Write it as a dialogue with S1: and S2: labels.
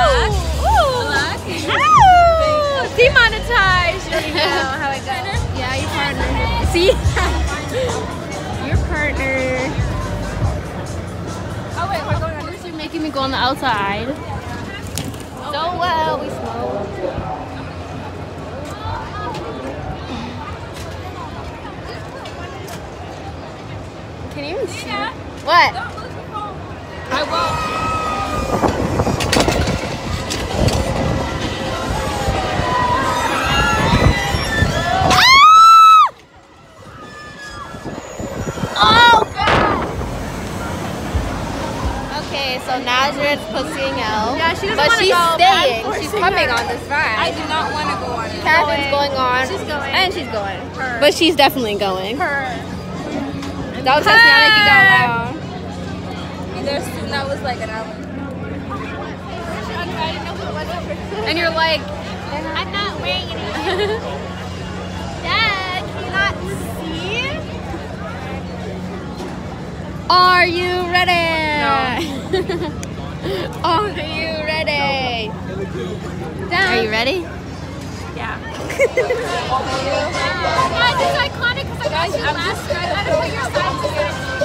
S1: Relax. Demonetized. You know how it goes.
S2: Yeah, your partner. See? Your partner.
S1: Oh wait, we're going on.
S2: You're making me go on the outside. So well, we smoke. Can you even see? What?
S1: I won't.
S2: Okay, so Nazareth's pussing out.
S1: Yeah, she doesn't
S2: but
S1: wanna
S2: she's
S1: go, but I'm
S2: staying. She's
S1: forcing
S2: coming
S1: her.
S2: on this
S1: I
S2: ride.
S1: do not want to go on it.
S2: Catherine's going on.
S1: She's going.
S2: And she's going.
S1: Her.
S2: But she's definitely going.
S1: Her.
S2: That was just not making go loud.
S1: Either soon that was like an hour.
S2: And you're like,
S1: I'm not wearing anything. Dad, can you not see?
S2: are you ready?
S1: No.
S2: Are you ready?
S1: Dad.
S2: Are you ready?
S1: Yeah. Guys, it's iconic because I got you last time. I don't know what your size is.